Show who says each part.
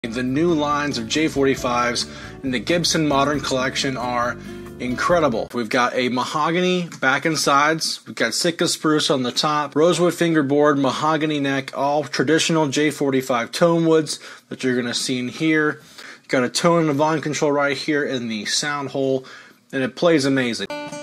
Speaker 1: The new lines of J-45s in the Gibson Modern Collection are incredible. We've got a mahogany back and sides, we've got Sitka spruce on the top, rosewood fingerboard, mahogany neck, all traditional J-45 tone woods that you're going to see in here. You've got a tone and a volume control right here in the sound hole, and it plays amazing.